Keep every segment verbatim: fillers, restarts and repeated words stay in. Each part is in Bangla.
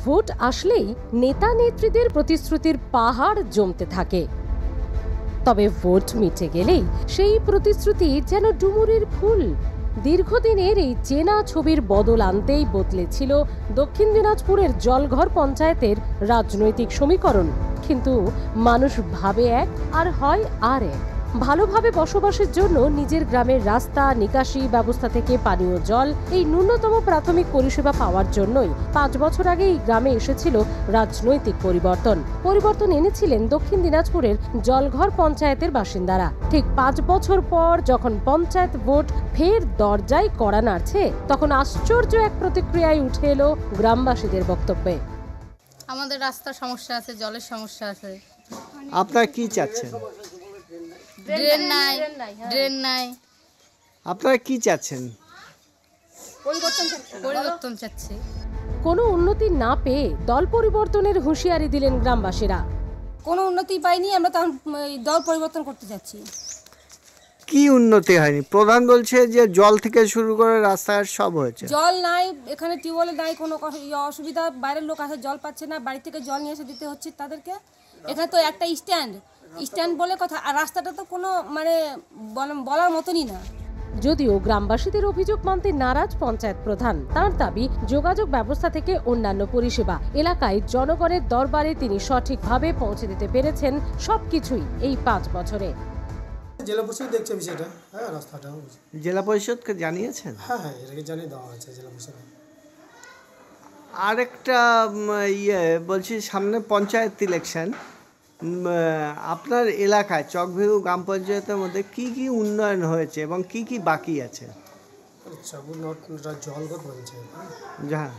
ভোট আসলেই নেতা নেত্রীদের প্রতিশ্রুতির পাহাড় জমতে থাকে, তবে ভোট মিটে গেলেই সেই প্রতিশ্রুতি যেন ডুমুরের ফুল। দীর্ঘদিনের এই চেনা ছবির বদল আনতেই বদলেছিল দক্ষিণ দিনাজপুরের জলঘর পঞ্চায়েতের রাজনৈতিক সমীকরণ। কিন্তু মানুষ ভাবে এক আর হয় আর এক। ভালোভাবে বসবাসের জন্য নিজের গ্রামের রাস্তা, নিকাশি ব্যবস্থা থেকে পানীয় জল, এই ন্যূনতম প্রাথমিক পরিষেবা পাওয়ার জন্যই পাঁচ বছর আগে এই গ্রামে এসেছিল রাজনৈতিক পরিবর্তন। পরিবর্তন এনেছিলেন দক্ষিণ দিনাজপুরের জলঘর পঞ্চায়েতের বাসিন্দারা। ঠিক পাঁচ বছর পর যখন পঞ্চায়েত ভোট ফের দরজায় কড়া নাড়ছে, তখন আশ্চর্য এক প্রতিক্রিয়ায় উঠে এলো গ্রামবাসীদের বক্তব্যে। আমাদের রাস্তার সমস্যা আছে, জলের সমস্যা আছে। আপনারা কি চাচ্ছেন? ড্রেন নাই, ড্রেন নাই। আপনারা কি চাচ্ছেন? পরিবর্তন পরিবর্তন চাচ্ছি। কোনো উন্নতি না পেয়ে দল পরিবর্তনের হুঁশিয়ারি দিলেন গ্রামবাসীরা। কোনো উন্নতি পাইনি, আমরা তখন দল পরিবর্তন করতে যাচ্ছি। কি উন্নতি হয়নি? প্রধান বলছে যে জল থেকে শুরু করে রাস্তাঘাট সব হয়েছে। জল নাই, এখানে টিউবওয়েলে নাই, কোনো অসুবিধা। বাইরের লোক আসে, জল পাচ্ছে না, বাড়ি থেকে জল নিয়ে এসে দিতে হচ্ছে তাদেরকে। এখানে তো একটা স্ট্যান্ড স্ট্যান্ড বলে কথা, আর রাস্তাটা তো কোনো মানে বলার মতনই না। যদিও গ্রামবাসীদের অভিযোগ মানতে নারাজ পঞ্চায়েত প্রধান। তার দাবি, যোগাযোগ ব্যবস্থা থেকে অন্যান্য পরিষেবা এলাকায় জনগণের দরবারে তিনি সঠিকভাবে পৌঁছে দিতে পেরেছেন সবকিছুই এই পাঁচ বছরে। জেলা পরিষদ দেখছে বিষয়টা, হ্যাঁ রাস্তাটা জেলা পরিষদকে জানিয়েছেন? হ্যাঁ হ্যাঁ এটাকে জানিয়ে দেওয়া হয়েছে জেলা পরিষদে। আরেকটা ইয়ে বলছি, সামনে পঞ্চায়েত ইলেকশন, আপনার এলাকায় চকভিউ গ্রাম পঞ্চায়েতের মধ্যে কি কি উন্নয়ন হয়েছে এবং কি কি বাকি আছে? জলঘর পঞ্চায়েত, হ্যাঁ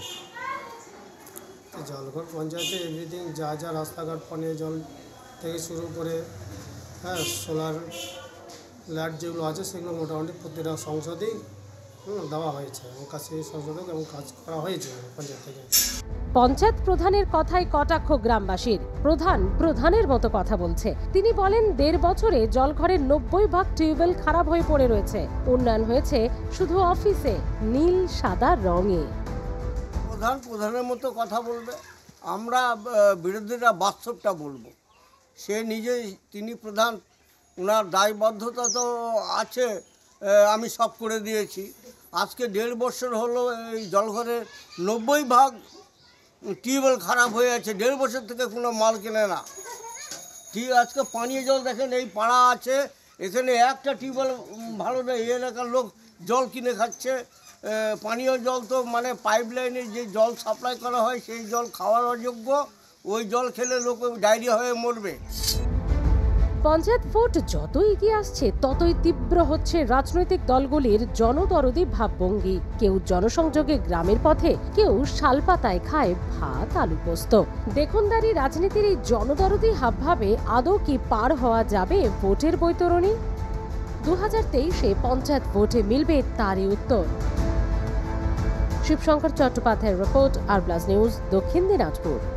জলঘর পঞ্চায়েতে এভরিথিং যা যা রাস্তাঘাট, পানীয় জল থেকে শুরু করে হ্যাঁ সোলার লাইট যেগুলো আছে সেগুলো মোটামুটি প্রতিটা সংসদেই দেওয়া হয়েছে এবং কাছে সংসদে এবং কাজ করা হয়েছে পঞ্চায়েত থেকে। পঞ্চায়েত প্রধানের কথায় কটাক্ষ গ্রামবাসীর। প্রধান প্রধানের মতো কথা বলছে। তিনি বলেন, দেড় বছরে জলঘরের নব্বই ভাগ টিউবওয়েল খারাপ হয়ে পড়ে রয়েছে। উন্নয়ন হয়েছে শুধু অফিসে, নীল সাদা রঙে। প্রধান প্রধানের মতো কথা বলবে, আমরা বিরোধীরা বাস্তবটা বলবো। সে নিজে, তিনি প্রধান, ওনার দায়বদ্ধতা তো আছে, আমি সব করে দিয়েছি। আজকে দেড় বছর হলো এই জলঘরের নব্বই ভাগ টিউবওয়েল খারাপ হয়ে আছে, দেড় বছর থেকে কোনো মাল কেনে না। ঠিক, আজকে পানীয় জল দেখেন, এই পাড়া আছে, এখানে একটা টিউবওয়েল ভালো নেই, এই এলাকার লোক জল কিনে খাচ্ছে। পানীয় জল তো মানে পাইপ লাইনে যে জল সাপ্লাই করা হয় সেই জল খাওয়ার অযোগ্য, ওই জল খেলে লোক ডায়রিয়া হয়ে মরবে। পঞ্চায়েত ভোট যত এগিয়ে আসছে ততই তীব্র হচ্ছে রাজনৈতিক দলগুলির জনদরদি ভাবভঙ্গি। কেউ জনসংযোগে গ্রামের পথে, কেউ শালপাতায় খায় ভাত আলু পোস্ত। দেখনদারি রাজনীতির এই জনদরদি হাবভাবে আদৌ কি পার হওয়া যাবে ভোটের বৈতরণী? দু হাজার তেইশে পঞ্চায়েত ভোটে মিলবে তারই উত্তর। শিবশঙ্কর চট্টোপাধ্যায়ের রিপোর্ট, আর প্লাস নিউজ, দক্ষিণ দিনাজপুর।